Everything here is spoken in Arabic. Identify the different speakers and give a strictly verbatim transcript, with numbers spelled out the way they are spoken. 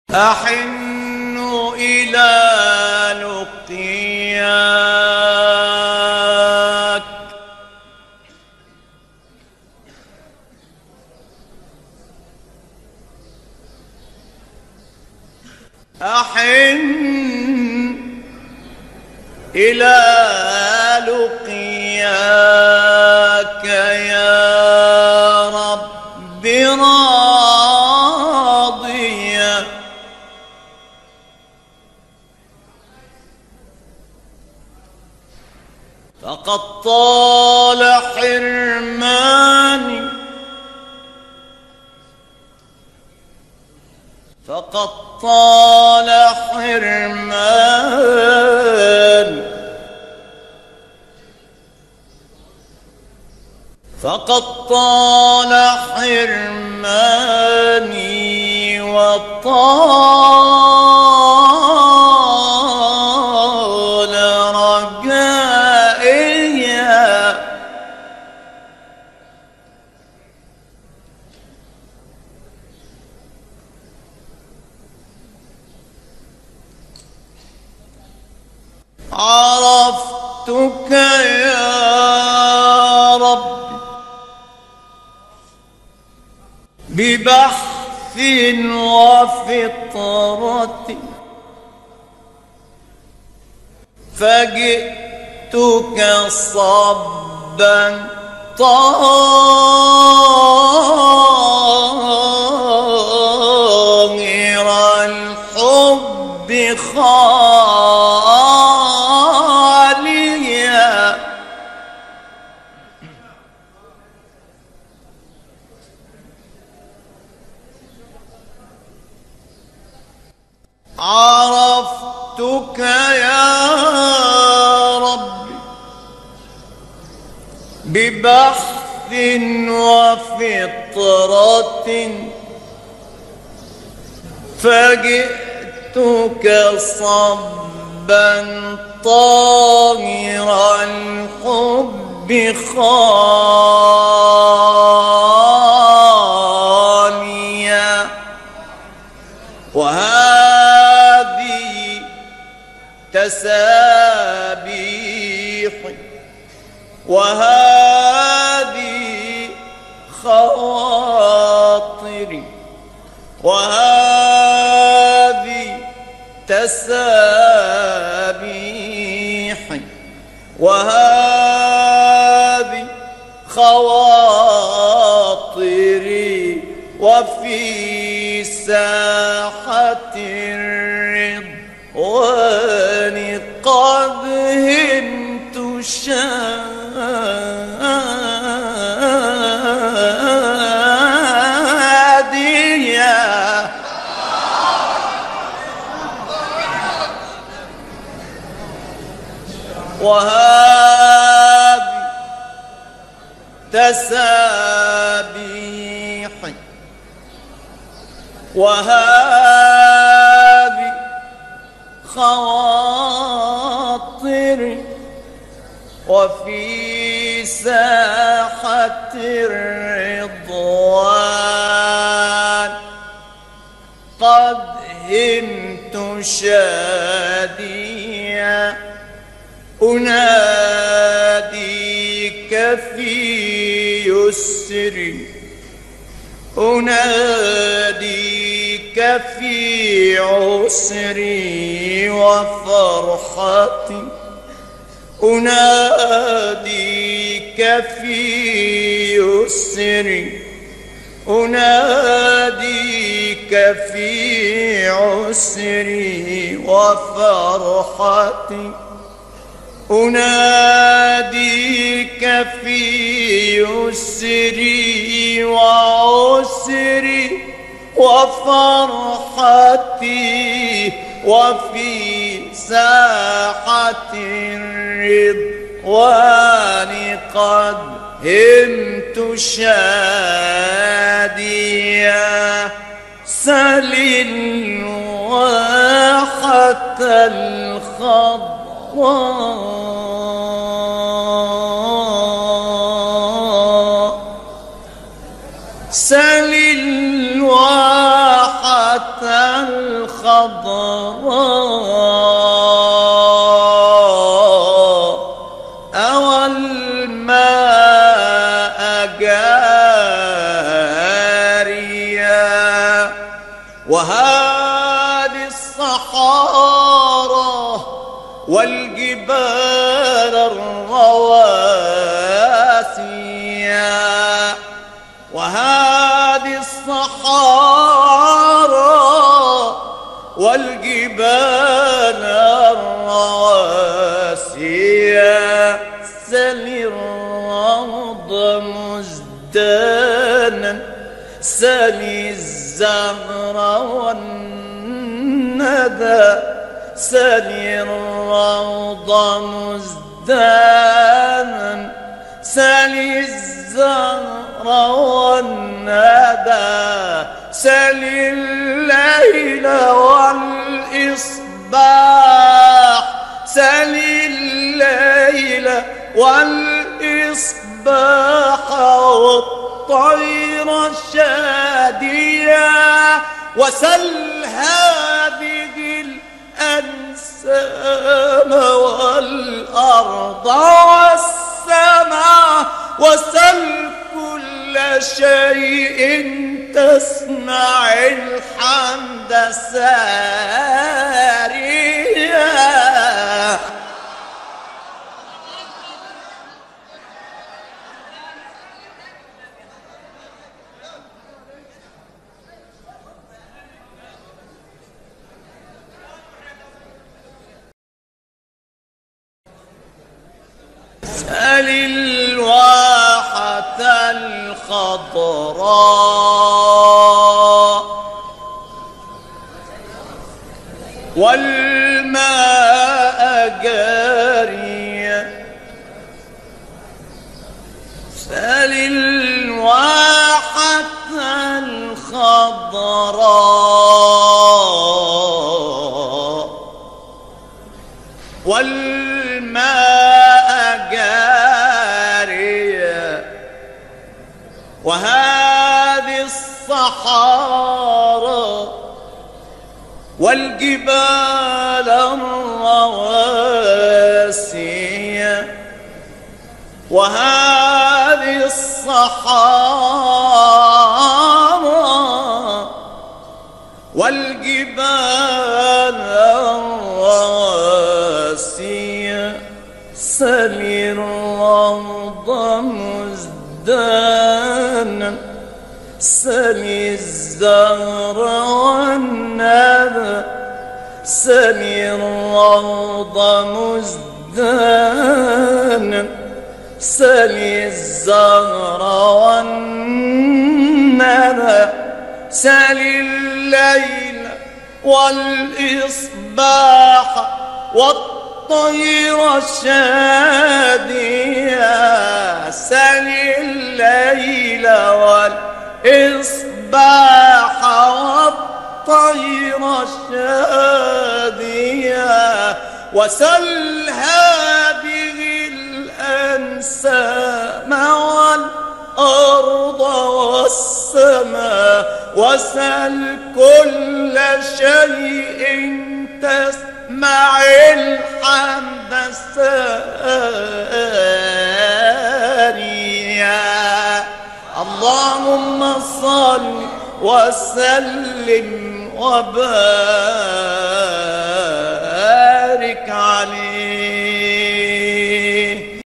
Speaker 1: أحن إلى لقياك أحن إلى لقياك يا رب راضيا فقد طال حرماني فقد طال حرماني فقد طال حرماني وطال رجائي عرفتك يا رب ببحث وفطرة فجئتك صبا طاهر الحب خاليا عرفتك يا رب ببحث وفطرة فجئتك صبا طاهر الحب خاليا وهذه تسابيح وهذه خواطري وهذه تسابيح وهذه خواطري وفي ساحة الرضوان قد هنت شاديا وهذه تسابيح وهذه خواطر وفي ساحة الرضوان قد هنت شاديا أناديك في يسري أناديك في عسري وفرحتي أناديك في يسري أناديك في عسري وفرحتي أناديك في يسري وعسري وفرحتي وفي ساحة الرضوان قد همت شاديا سل الواحة الخضراء سل الواحة الخضراء الخضراء والماء جاريا وهادي الصحارى والجبال الرواسيا وهادي الصحارى والجبال الرواسيا سل الروض مزدانا سل الزهر والندى سل الروض مزدانا سل الزهر والندى سل الليل والإصباح سل الليل والإصباح والطير الشادية وسل هذه الأنسام والأرض والسماء وسل كل شيء تسمع الحمد ساريا. سل الواحة الخضراء والماء جاريا سل الواحة الخضراء والماء جاريا وهذه الصحارى والجبال الرواسية وهذه الصحارى والجبال الرواسية سل الروض مزدانا سل الزهر والندى سل الروض مزدانا سل الزهر والندى سل الليل والإصباح والطير الشادية سل الليل والإصباح والطير الشادية وسل هذه الأنسام والأرض والسماء وسل كل شيء تسمع الحمد ساريا. اللهم صل وسلم وبارك عليه.